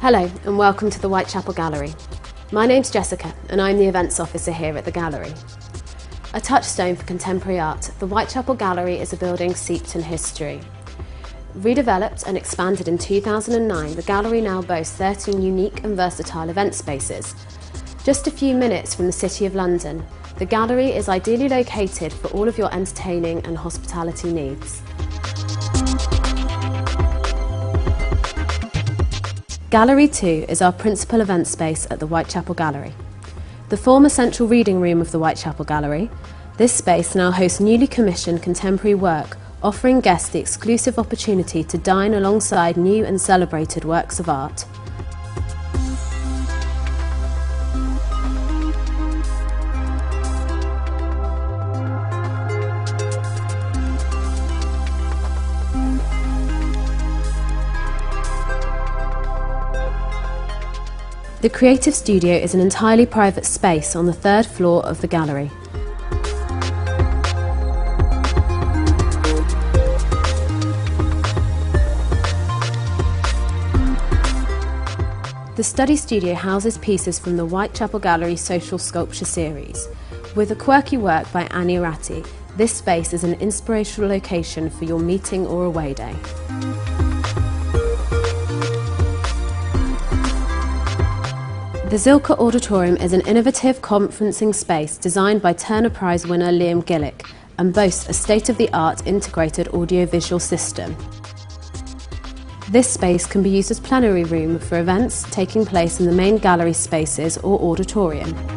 Hello and welcome to the Whitechapel Gallery. My name's Jessica and I'm the events officer here at the gallery. A touchstone for contemporary art, the Whitechapel Gallery is a building steeped in history. Redeveloped and expanded in 2009, the gallery now boasts 13 unique and versatile event spaces. Just a few minutes from the City of London, the gallery is ideally located for all of your entertaining and hospitality needs. Gallery 2 is our principal event space at the Whitechapel Gallery. The former central reading room of the Whitechapel Gallery, this space now hosts newly commissioned contemporary work, offering guests the exclusive opportunity to dine alongside new and celebrated works of art. The Creative Studio is an entirely private space on the third floor of the gallery. The Study Studio houses pieces from the Whitechapel Gallery Social Sculpture series. With a quirky work by Annie Ratti, this space is an inspirational location for your meeting or away day. The Zilker Auditorium is an innovative conferencing space designed by Turner Prize winner Liam Gillick and boasts a state-of-the-art integrated audiovisual system. This space can be used as plenary room for events taking place in the main gallery spaces or auditorium.